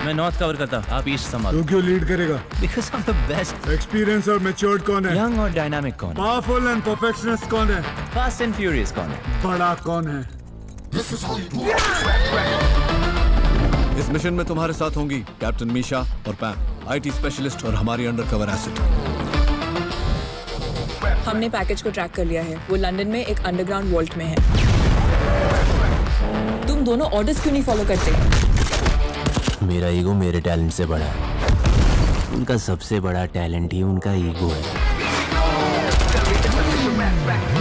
मैं north cover करता, आप ईस्ट संभालो। तू क्यों लीड करेगा? Because I'm the best. Experience और मैच्योर्ड कौन है? यंग और डायनामिक कौन है? पावरफुल एंड परफेक्शनिस्ट कौन है? फास्ट एंड फ्यूरियस कौन है? बड़ा कौन है? इस मिशन में तुम्हारे साथ होंगी कैप्टन मीशा और पैम, आईटी स्पेशलिस्ट और हमारी अंडरकवर एसिड। हमने पैकेज को ट्रैक कर लिया है। वो लंदन में एक अंडरग्राउंड वॉल्ट में है। तुम दोनों ऑर्डर्स क्यों नहीं फॉलो करते? मेरा ईगो मेरे टैलेंट से बड़ा है। उनका सबसे बड़ा टैलेंट ही उनका ईगो है।